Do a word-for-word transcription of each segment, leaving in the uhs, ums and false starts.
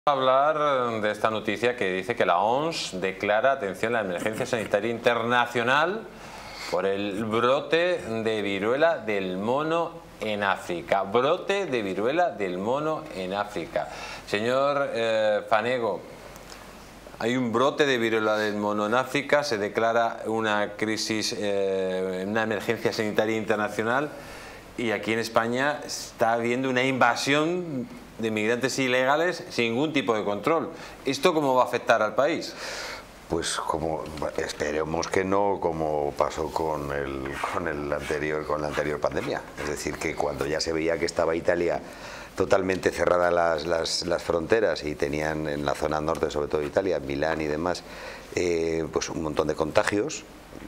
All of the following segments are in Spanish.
Hablar de esta noticia que dice que la O M S declara, atención, la emergencia sanitaria internacional por el brote de viruela del mono en África. Brote de viruela del mono en África. Señor eh, Fanego, hay un brote de viruela del mono en África, se declara una crisis, eh, una emergencia sanitaria internacional y aquí en España está habiendo una invasión de migrantes ilegales sin ningún tipo de control. ¿Esto cómo va a afectar al país? Pues como esperemos que no, como pasó con el con el anterior con la anterior pandemia, es decir, que cuando ya se veía que estaba Italia totalmente cerradas las, las, las fronteras y tenían en la zona norte, sobre todo Italia, Milán y demás, eh, pues un montón de contagios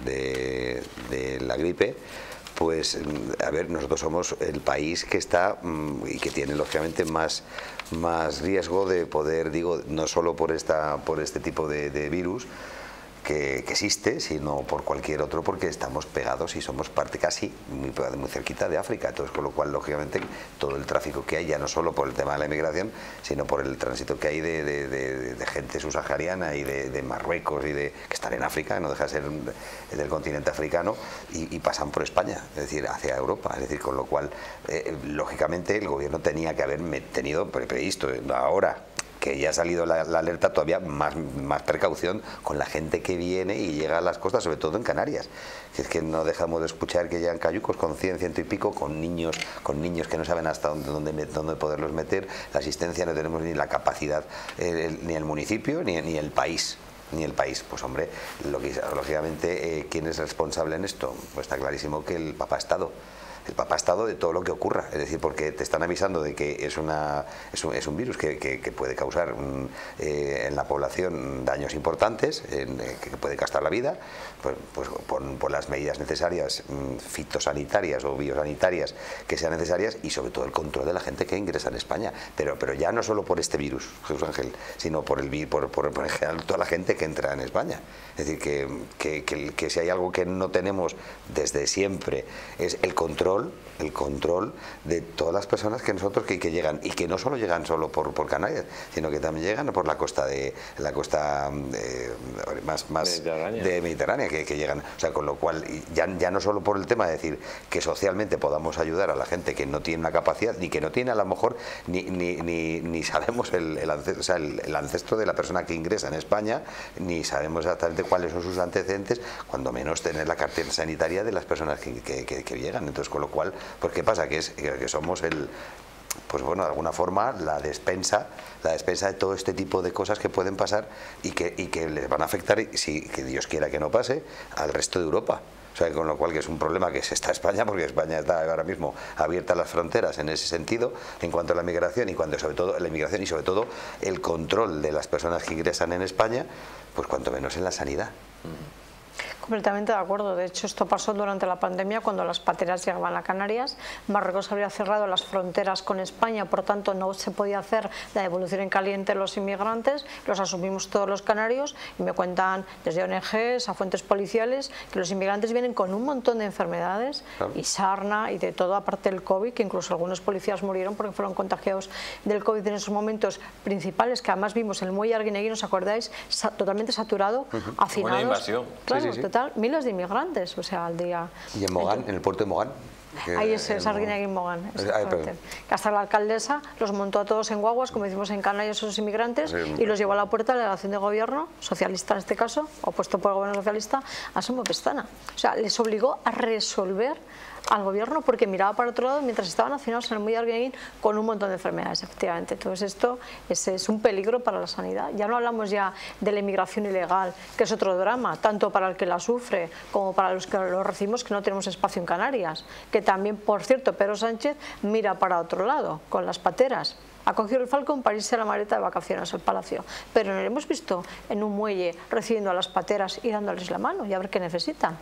de, de la gripe. Pues, a ver, nosotros somos el país que está y que tiene lógicamente más, más riesgo de poder, digo, no solo por, esta, por este tipo de, de virus que, que existe, sino por cualquier otro, porque estamos pegados y somos parte casi muy, muy cerquita de África. Entonces, con lo cual, lógicamente, todo el tráfico que hay, ya no solo por el tema de la inmigración, sino por el tránsito que hay de, de, de, de gente subsahariana y de, de Marruecos y de que están en África, no deja de ser del continente africano, y, y pasan por España, es decir, hacia Europa. Es decir, con lo cual, eh, lógicamente, el gobierno tenía que haber tenido previsto ahora, que ya ha salido la, la alerta, todavía más, más precaución con la gente que viene y llega a las costas, sobre todo en Canarias. Que es que no dejamos de escuchar que llegan cayucos con cien, ciento y pico, con niños, con niños que no saben hasta dónde, dónde, dónde poderlos meter. La asistencia no tenemos ni la capacidad, eh, el, ni el municipio ni, ni el país. Ni el país. Pues hombre, lógicamente, eh, ¿quién es responsable en esto? Pues está clarísimo que el Papa Estado. El Papa Estado de todo lo que ocurra, es decir, porque te están avisando de que es, una, es, un, es un virus que, que, que puede causar mm, eh, en la población daños importantes, en, eh, que puede gastar la vida, pues, pues por, por las medidas necesarias, mm, fitosanitarias o biosanitarias que sean necesarias, y sobre todo el control de la gente que ingresa en España, pero, pero ya no solo por este virus, Jesús Ángel, sino por, el, por, por, por en general toda la gente que entra en España. Es decir, que, que, que, que si hay algo que no tenemos desde siempre es el control el control de todas las personas que nosotros que, que llegan, y que no solo llegan solo por, por Canarias, sino que también llegan por la costa de la costa de, más, más Mediterránea, de Mediterránea que, que llegan, o sea, con lo cual ya, ya no solo por el tema de decir que socialmente podamos ayudar a la gente que no tiene una capacidad, ni que no tiene a lo mejor ni, ni, ni, ni sabemos el, el, ancestro, o sea, el, el ancestro de la persona que ingresa en España, ni sabemos exactamente cuáles son sus antecedentes, cuando menos tener la cartera sanitaria de las personas que, que, que, que llegan. Entonces, con lo cual, pues ¿qué pasa? Que, es, que somos el, pues bueno, de alguna forma la despensa, la despensa de todo este tipo de cosas que pueden pasar y que, y que les van a afectar, y si que Dios quiera que no pase, al resto de Europa. O sea, con lo cual que es un problema que se está España, porque España está ahora mismo abierta las fronteras en ese sentido, en cuanto a la migración y cuando sobre todo la inmigración y sobre todo el control de las personas que ingresan en España, pues cuanto menos en la sanidad. Mm. Completamente de acuerdo. De hecho, esto pasó durante la pandemia, cuando las pateras llegaban a Canarias. Marruecos había cerrado las fronteras con España, por tanto no se podía hacer la devolución en caliente de los inmigrantes. Los asumimos todos los canarios y me cuentan desde O N Ges a fuentes policiales que los inmigrantes vienen con un montón de enfermedades, claro, y sarna y de todo, aparte del COVID, que incluso algunos policías murieron porque fueron contagiados del COVID en esos momentos principales, que además vimos el muelle Arguineguín, ¿os acordáis? Sa totalmente saturado, uh-huh, hacinados. Buena invasión. Claro, sí, sí, sí. Total, miles de inmigrantes, o sea, al día. Y en Mogán, en el puerto de Mogán. Ahí es, es Arguineguín Mogán, exactamente. Que hasta la alcaldesa los montó a todos en guaguas, como decimos en Canarias, esos inmigrantes, sí, y los llevó a la puerta de la delegación de gobierno, socialista en este caso, opuesto por el gobierno socialista, a Somopestana. O sea, les obligó a resolver al gobierno porque miraba para otro lado mientras estaban hacinados en el muelle Arguineguín con un montón de enfermedades, efectivamente. Entonces esto es, es un peligro para la sanidad. Ya no hablamos ya de la inmigración ilegal, que es otro drama, tanto para el que la sufre como para los que lo recibimos, que no tenemos espacio en Canarias, que también, por cierto, Pedro Sánchez mira para otro lado, con las pateras. Ha cogido el Falcon para irse a la maleta de vacaciones al Palacio, pero no lo hemos visto en un muelle recibiendo a las pateras y dándoles la mano y a ver qué necesitan.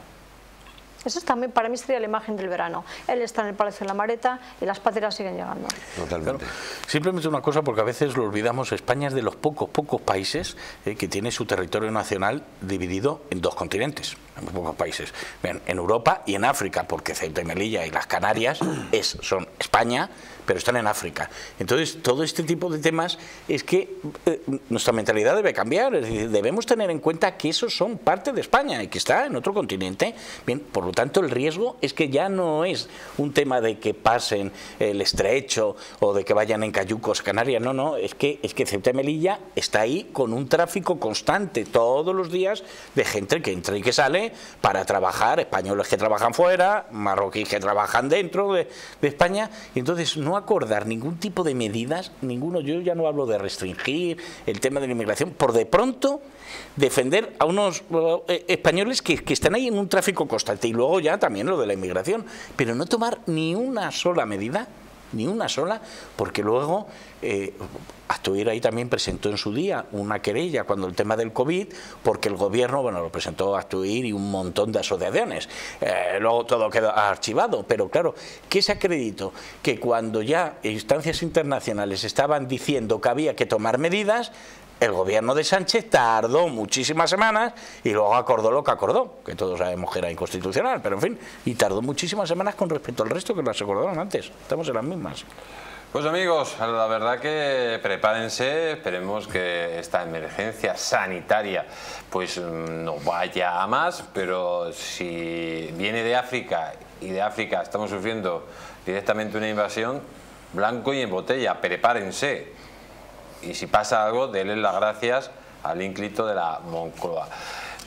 Eso es también, para mí, sería la imagen del verano. Él está en el Palacio de la Mareta y las pateras siguen llegando. Totalmente. Claro. Simplemente una cosa, porque a veces lo olvidamos, España es de los pocos, pocos países eh, que tiene su territorio nacional dividido en dos continentes. muy pocos países. Bien, en Europa y en África, porque Ceuta y Melilla y las Canarias es, son España, pero están en África. Entonces, todo este tipo de temas es que eh, nuestra mentalidad debe cambiar, es decir, debemos tener en cuenta que esos son parte de España y que está en otro continente. Bien, por lo tanto, el riesgo es que ya no es un tema de que pasen el estrecho o de que vayan en cayucos a Canarias, no, no, es que, es que Ceuta y Melilla está ahí con un tráfico constante todos los días de gente que entra y que sale para trabajar, españoles que trabajan fuera, marroquíes que trabajan dentro de, de España, y entonces no acordar ningún tipo de medidas, ninguno, yo ya no hablo de restringir el tema de la inmigración, por de pronto defender a unos uh, españoles que, que están ahí en un tráfico constante, y luego ya también lo de la inmigración, pero no tomar ni una sola medida, ni una sola, porque luego eh, Astuir ahí también presentó en su día una querella cuando el tema del COVID, porque el gobierno, bueno, lo presentó Astuir y un montón de asociaciones, eh, luego todo quedó archivado, pero claro, ¿qué se acreditó? Que cuando ya instancias internacionales estaban diciendo que había que tomar medidas, el gobierno de Sánchez tardó muchísimas semanas y luego acordó lo que acordó, que todos sabemos que era inconstitucional, pero en fin, y tardó muchísimas semanas con respecto al resto que las acordaron antes. Estamos en las mismas. Pues amigos, la verdad que prepárense, esperemos que esta emergencia sanitaria pues no vaya a más, pero si viene de África y de África estamos sufriendo directamente una invasión, blanco y en botella, prepárense. Y si pasa algo, denle las gracias al ínclito de la Moncloa.